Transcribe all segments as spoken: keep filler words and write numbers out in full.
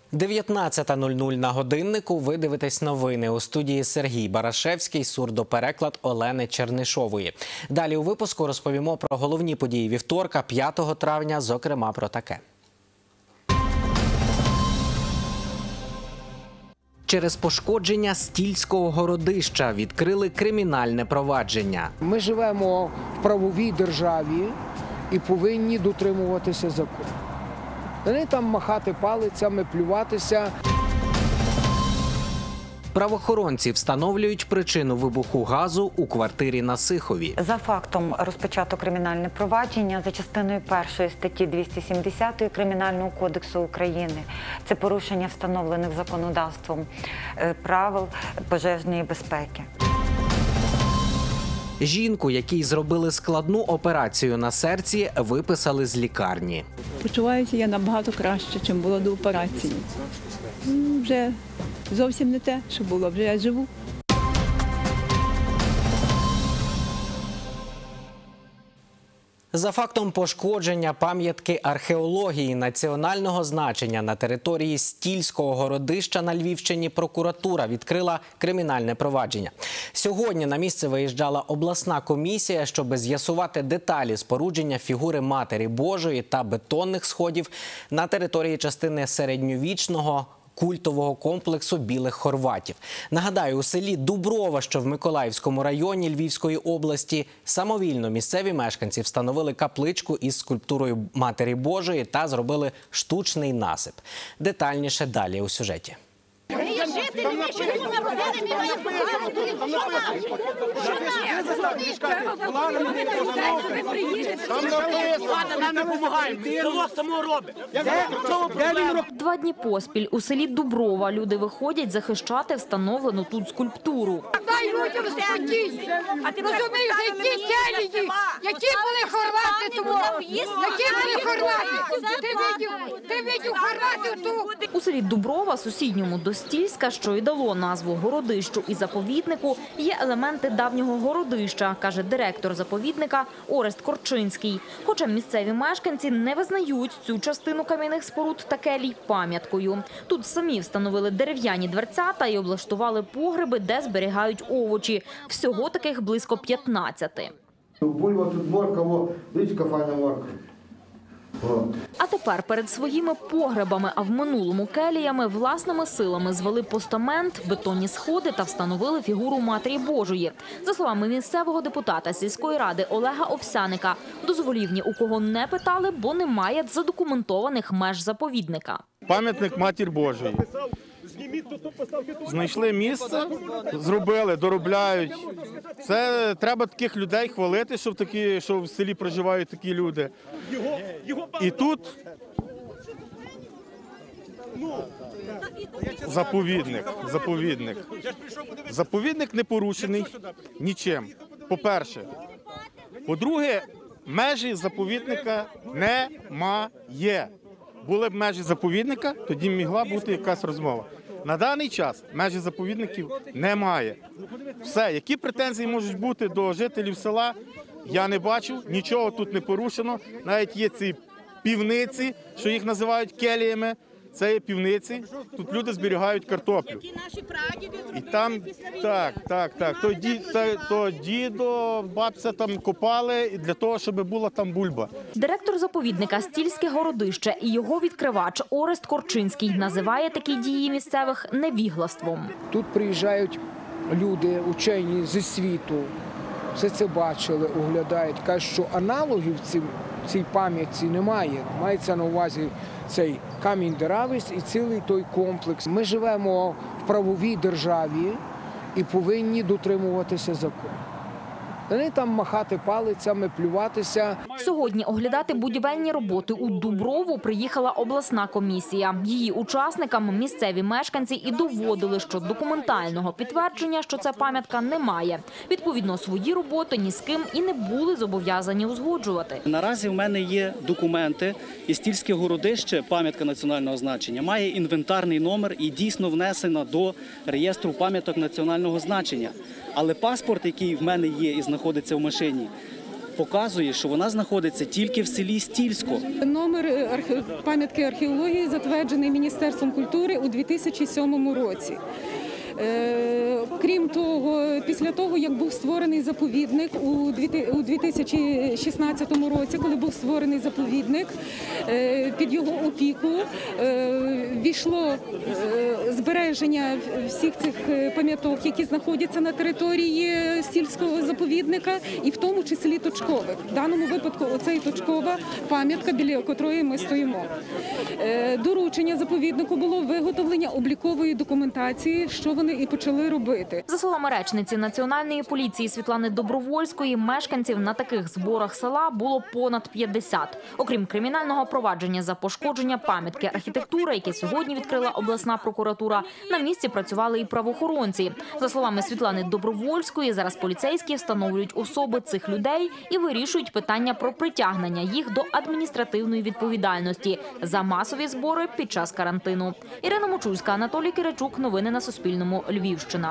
дев'ятнадцята нуль нуль на годиннику. Ви дивитесь новини. У студії Сергій Барашевський, сурдопереклад Олени Чернишової. Далі у випуску розповімо про головні події вівторка, п'ятого травня, зокрема про таке. Через пошкодження Стільського городища відкрили кримінальне провадження. Ми живемо в правовій державі і повинні дотримуватися закону. Не там махати палицями, плюватися. Правоохоронці встановлюють причину вибуху газу у квартирі на Сихові. За фактом розпочато кримінальне провадження за частиною першої статті двісті сімдесят Кримінального кодексу України. Це порушення встановлених законодавством правил пожежної безпеки. Жінку, якій зробили складну операцію на серці, виписали з лікарні. Почуваюся я набагато краще, ніж було до операції. Вже зовсім не те, що було, вже я живу. За фактом пошкодження пам'ятки археології національного значення на території Стільського городища на Львівщині прокуратура відкрила кримінальне провадження. Сьогодні на місце виїжджала обласна комісія, щоб з'ясувати деталі спорудження фігури Матері Божої та бетонних сходів на території частини середньовічного культового комплексу білих хорватів. Нагадаю, у селі Дуброва, що в Миколаївському районі Львівської області, самовільно місцеві мешканці встановили капличку із скульптурою Матері Божої та зробили штучний насип. Детальніше далі у сюжеті. Два дні поспіль у селі Дуброва люди виходять захищати встановлену тут скульптуру. Дай людям спокій. А ти розумієш, які селії, які були хорвати тому, які були хорвати. Ти видів, ти видів хорватів тут. У селі Дуброва, сусідньому до Стільська, що й дало назву городищу і заповіднику, є елементи давнього городища, каже директор заповідника Орест Корчинський. Хоча місцеві мешканці не визнають цю частину кам'яних споруд та келій пам'яткою. Тут самі встановили дерев'яні дверцята і облаштували погреби, де зберігають овочі. Всього таких близько п'ятнадцяти. Бульба тут морква, дичка файна морква. А тепер перед своїми погребами, а в минулому келіями, власними силами звели постамент, бетонні сходи та встановили фігуру Матері Божої. За словами місцевого депутата сільської ради Олега Овсяника, дозволів ні у кого не питали, бо немає задокументованих меж заповідника. Пам'ятник Матері Божої. Знайшли місце, зробили, доробляють. Це треба таких людей хвалити, що в, такі, що в селі проживають такі люди. І тут заповідник, заповідник. Заповідник не порушений нічим, по-перше. По-друге, межі заповідника немає. Були б межі заповідника, тоді могла бути якась розмова. На даний час межі заповідників немає. Все, які претензії можуть бути до жителів села, я не бачу, нічого тут не порушено. Навіть є ці півниці, що їх називають келіями, це є півниці, тут люди зберігають картоплю. І там, так, так, так, то, ді, то, то дідо, бабця там копали для того, щоб була там бульба. Директор заповідника Стільське городище і його відкривач Орест Корчинський називає такі дії місцевих невіглаством. Тут приїжджають люди, учені зі світу, все це бачили, оглядають, кажуть, що аналогів цим, цій пам'ятці немає. Мається на увазі цей камінь Деравись і цілий той комплекс. Ми живемо в правовій державі і повинні дотримуватися закону. Не там махати палицями, плюватися. Сьогодні оглядати будівельні роботи у Дуброву приїхала обласна комісія. Її учасникам місцеві мешканці і доводили, що документального підтвердження, що це пам'ятка, немає. Відповідно, свої роботи ні з ким і не були зобов'язані узгоджувати. Наразі в мене є документи, і Стільське городище, пам'ятка національного значення, має інвентарний номер і дійсно внесена до реєстру пам'яток національного значення. Але паспорт, який в мене є і знаходиться в машині, показує, що вона знаходиться тільки в селі Стільсько. Номер архе- пам'ятки археології затверджений Міністерством культури у дві тисячі сьомому році. Е, Крім того, після того, як був створений заповідник у дві тисячі шістнадцятому році, коли був створений заповідник, е, під його опіку е, війшло е, збереження всіх цих пам'яток, які знаходяться на території сільського заповідника, і в тому числі точкових. В даному випадку оцей точкова пам'ятка, біля котрої ми стоїмо. Е, Доручення заповіднику було виготовлення облікової документації, що вони і почали робити. За словами речниці Національної поліції Світлани Добровольської, мешканців на таких зборах села було понад п'ятдесят. Окрім кримінального провадження за пошкодження пам'ятки архітектури, яке сьогодні відкрила обласна прокуратура, на місці працювали і правоохоронці. За словами Світлани Добровольської, зараз поліцейські встановлюють особи цих людей і вирішують питання про притягнення їх до адміністративної відповідальності за масові збори під час карантину. Ірина Мочульська, Анатолій Киричук. Новини на Суспільному. Львівщина.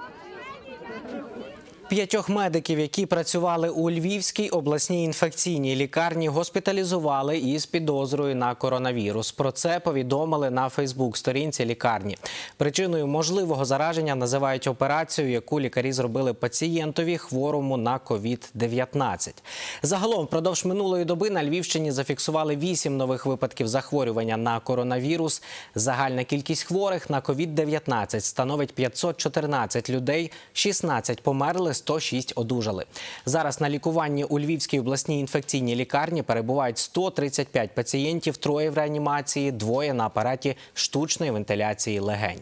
П'ятьох медиків, які працювали у Львівській обласній інфекційній лікарні, госпіталізували із підозрою на коронавірус. Про це повідомили на Фейсбук-сторінці лікарні. Причиною можливого зараження називають операцію, яку лікарі зробили пацієнтові, хворому на ковід дев'ятнадцять. Загалом, впродовж минулої доби на Львівщині зафіксували вісім нових випадків захворювання на коронавірус. Загальна кількість хворих на ковід дев'ятнадцять становить п'ятсот чотирнадцять людей, шістнадцять померли, сто шість одужали. Зараз на лікуванні у Львівській обласній інфекційній лікарні перебувають сто тридцять п'ять пацієнтів, троє в реанімації, двоє на апараті штучної вентиляції легень.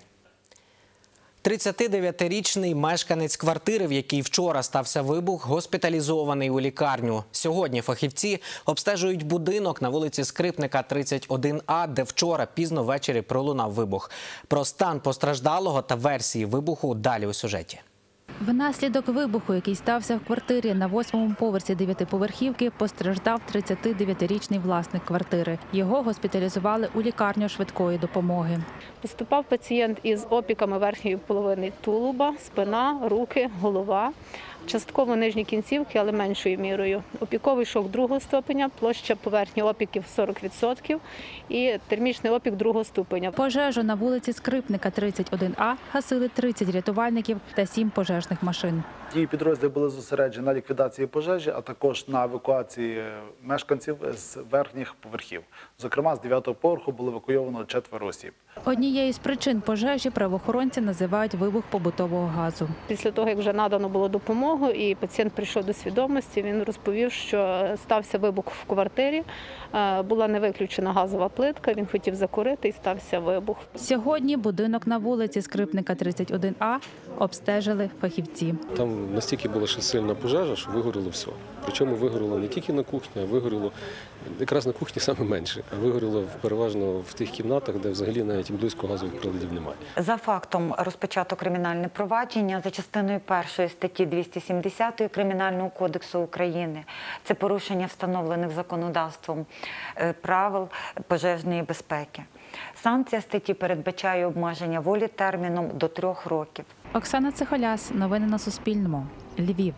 тридцятидев'ятирічний мешканець квартири, в якій вчора стався вибух, госпіталізований у лікарню. Сьогодні фахівці обстежують будинок на вулиці Скрипника, тридцять один А, де вчора пізно ввечері пролунав вибух. Про стан постраждалого та версії вибуху далі у сюжеті. Внаслідок вибуху, який стався в квартирі на восьмому поверсі дев'ятиповерхівки, постраждав тридцятидев'ятирічний власник квартири. Його госпіталізували у лікарню швидкої допомоги. Поступав пацієнт із опіками верхньої половини тулуба, спина, руки, голова. Частково нижні кінцівки, але меншою мірою. Опіковий шок другого ступеня, площа поверхні опіків сорок відсотків і термічний опік другого ступеня. Пожежу на вулиці Скрипника, тридцять один А гасили тридцять рятувальників та сім пожежних машин. Дії підрозділів були зосереджені на ліквідації пожежі, а також на евакуації мешканців з верхніх поверхів. Зокрема, з дев'ятого поверху було евакуйовано четверо осіб. Однією з причин пожежі правоохоронці називають вибух побутового газу. Після того, як вже надано було допомогу і пацієнт прийшов до свідомості, він розповів, що стався вибух в квартирі, була не виключена газова плитка, він хотів закурити і стався вибух. Сьогодні будинок на вулиці Скрипника, тридцять один А обстежили фахівці. Там настільки була ще сильна пожежа, що вигоріло все. Причому вигоріло не тільки на кухні, а вигоріло якраз на кухні саме менше, а вигоріло переважно в тих кімнатах, де взагалі навіть близько газових приладів немає. За фактом розпочато кримінальне провадження за частиною першої статті двісті сімдесят Кримінального кодексу України. Це порушення встановлених законодавством правил пожежної безпеки. Санкція статті передбачає обмеження волі терміном до трьох років. Оксана Цихоляс, новини на Суспільному, Львів.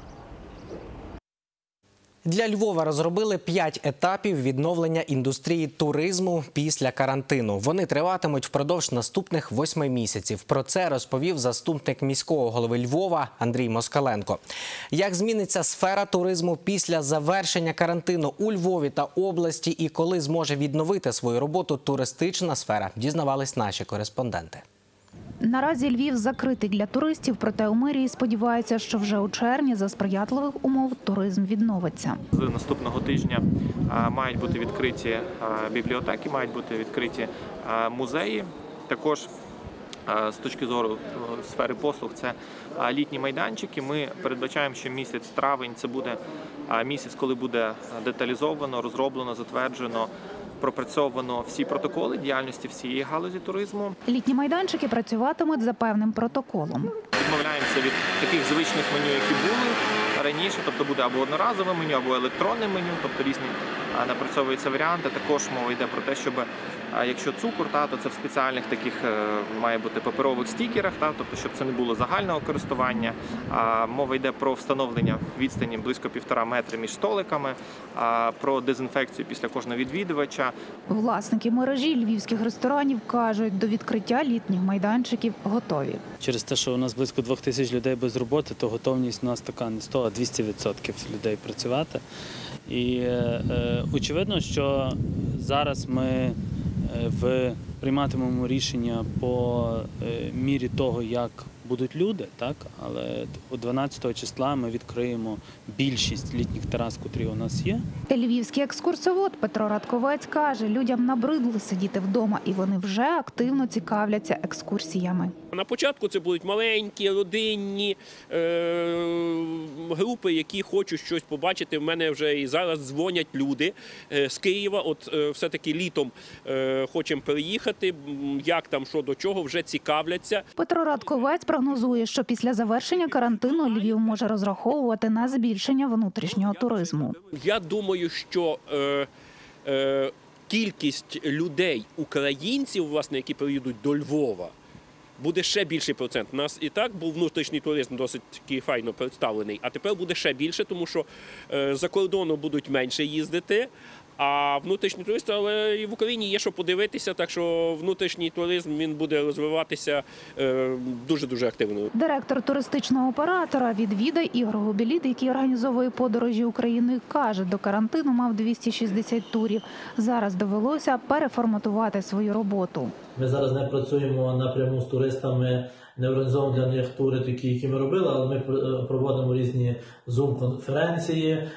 Для Львова розробили п'ять етапів відновлення індустрії туризму після карантину. Вони триватимуть впродовж наступних восьми місяців. Про це розповів заступник міського голови Львова Андрій Москаленко. Як зміниться сфера туризму після завершення карантину у Львові та області і коли зможе відновити свою роботу туристична сфера, дізнавались наші кореспонденти. Наразі Львів закритий для туристів, проте у мерії сподіваються, що вже у червні за сприятливих умов туризм відновиться. З наступного тижня мають бути відкриті бібліотеки, мають бути відкриті музеї. Також з точки зору сфери послуг це літні майданчики. Ми передбачаємо, що місяць травень – це буде місяць, коли буде деталізовано, розроблено, затверджено, пропрацьовано всі протоколи діяльності всієї галузі туризму. Літні майданчики працюватимуть за певним протоколом. Відмовляємося від таких звичних меню, які були раніше, тобто буде або одноразове меню, або електронне меню, тобто різні напрацьовуються варіанти. Також мова йде про те, щоб якщо цукор, та, то це в спеціальних таких має бути паперових стікерах, та, тобто щоб це не було загального користування. А мова йде про встановлення відстані близько півтора метри між столиками, а, про дезінфекцію після кожного відвідувача. Власники мережі львівських ресторанів кажуть, до відкриття літніх майданчиків готові. Через те, що у нас близько двох тисяч людей без роботи, то готовність у нас така не сто, а двісті відсотків людей працювати. І е, очевидно, що зараз ми в прийматимемо рішення по е, мірі того, як будуть люди, так? Але дванадцятого числа ми відкриємо більшість літніх терас, котрі у нас є. Львівський екскурсовод Петро Радковець каже, людям набридло сидіти вдома, і вони вже активно цікавляться екскурсіями. На початку це будуть маленькі, родинні е- групи, які хочуть щось побачити. В мене вже і зараз дзвонять люди е- з Києва. От е- все-таки літом е- хочемо переїхати, як там, що до чого, вже цікавляться. Петро Радковець прогнозує, що після завершення карантину Львів може розраховувати на збільшення внутрішнього туризму. Я думаю, що е, е, кількість людей, українців, власне, які приїдуть до Львова, буде ще більший процент. У нас і так був внутрішній туризм досить такий файно представлений, а тепер буде ще більше, тому що е, за кордону будуть менше їздити, а внутрішній турист, але і в Україні є що подивитися, так що внутрішній туризм він буде розвиватися дуже-дуже активно. Директор туристичного оператора «Відвідай» Ігор Губіліт, який організовує подорожі Україною, каже, до карантину мав двісті шістдесят турів. Зараз довелося переформатувати свою роботу. Ми зараз не працюємо напряму з туристами, не організовуємо для них тури такі, які ми робили, але ми проводимо різні зум-конференції,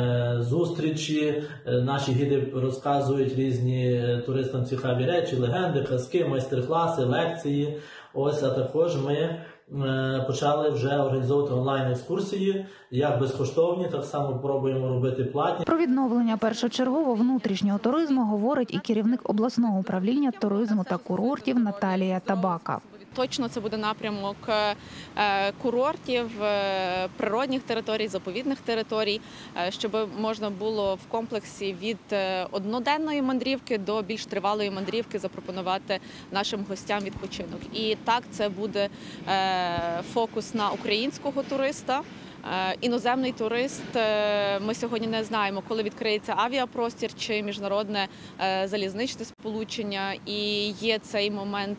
зустрічі. Наші гіди розказують різні туристам цікаві речі, легенди, казки, майстер-класи, лекції. Ось, а також ми почали вже організовувати онлайн-екскурсії, як безкоштовні, так само пробуємо робити платні. Про відновлення першочергово внутрішнього туризму говорить і керівник обласного управління туризму та курортів Наталія Табака. Точно це буде напрямок курортів, природних територій, заповідних територій, щоб можна було в комплексі від одноденної мандрівки до більш тривалої мандрівки запропонувати нашим гостям відпочинок. І так, це буде фокус на українського туриста. Іноземний турист, ми сьогодні не знаємо, коли відкриється авіапростір чи міжнародне залізничне сполучення. І є цей момент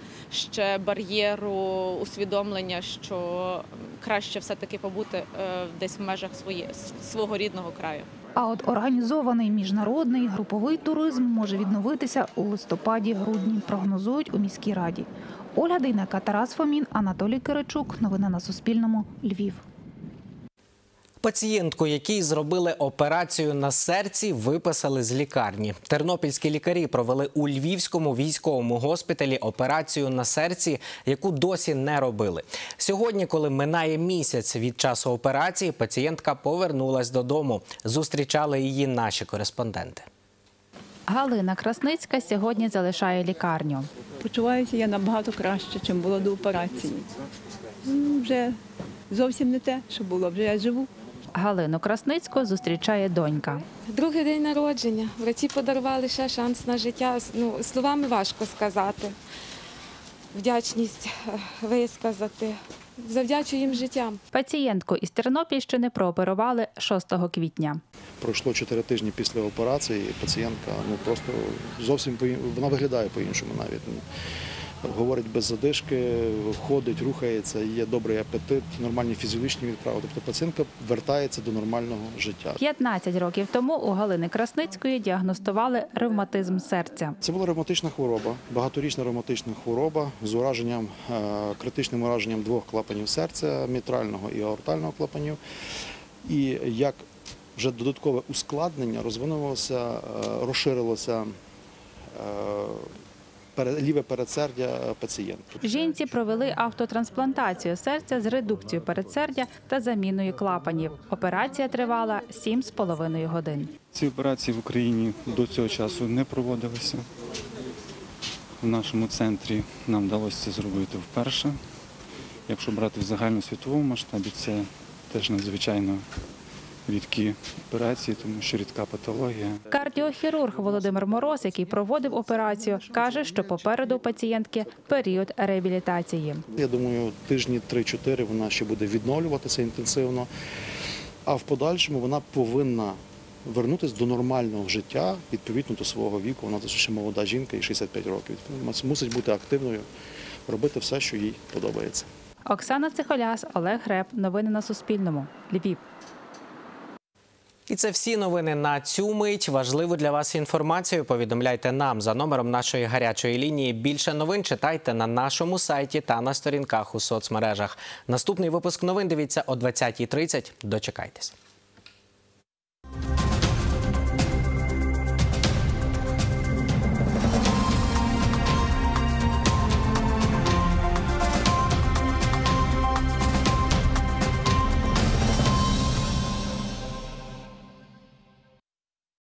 ще бар'єру усвідомлення, що краще все-таки побути десь в межах своє, свого рідного краю. А от організований міжнародний груповий туризм може відновитися у листопаді-грудні, прогнозують у міській раді. Ольга Дейнека, Тарас Фомін, Анатолій Киричук. Новини на Суспільному. Львів. Пацієнтку, якій зробили операцію на серці, виписали з лікарні. Тернопільські лікарі провели у Львівському військовому госпіталі операцію на серці, яку досі не робили. Сьогодні, коли минає місяць від часу операції, пацієнтка повернулась додому. Зустрічали її наші кореспонденти. Галина Красницька сьогодні залишає лікарню. Почуваюся я набагато краще, ніж було до операції. Вже зовсім не те, що було, вже я живу. Галину Красницьку зустрічає донька. Другий день народження. Врачі подарували ще шанс на життя. Ну, словами важко сказати. Вдячність висказати. Завдячую їм життям. Пацієнтку із Тернопільщини прооперували шостого квітня. Пройшло чотири тижні після операції, і пацієнтка ну, просто зовсім вона виглядає по-іншому навіть. Говорить без задишки, ходить, рухається, є добрий апетит, нормальні фізіологічні відправи. Тобто пацієнтка вертається до нормального життя. п'ятнадцять років тому у Галини Красницької діагностували ревматизм серця. Це була ревматична хвороба, багаторічна ревматична хвороба з ураженням, критичним ураженням двох клапанів серця, мітрального і аортального клапанів. І як вже додаткове ускладнення розвинулося, розширилося ліве передсердя пацієнтки. Жінці провели автотрансплантацію серця з редукцією передсердя та заміною клапанів. Операція тривала сім з половиною годин. Ці операції в Україні до цього часу не проводилися. В нашому центрі нам вдалося це зробити вперше. Якщо брати в загальносвітовому масштабі, це теж надзвичайно рідкі операції, тому що рідка патологія. Кардіохірург Володимир Мороз, який проводив операцію, каже, що попереду у пацієнтки період реабілітації. Я думаю, тижні три-чотири вона ще буде відновлюватися інтенсивно, а в подальшому вона повинна вернутися до нормального життя, відповідно до свого віку. Вона ще молода жінка, їй шістдесят п'ять років. Мусить бути активною, робити все, що їй подобається. Оксана Цихоляс, Олег Греб. Новини на Суспільному. Львів. І це всі новини на цю мить. Важливу для вас інформацію повідомляйте нам за номером нашої гарячої лінії. Більше новин читайте на нашому сайті та на сторінках у соцмережах. Наступний випуск новин дивіться о двадцятій тридцять. Дочекайтесь.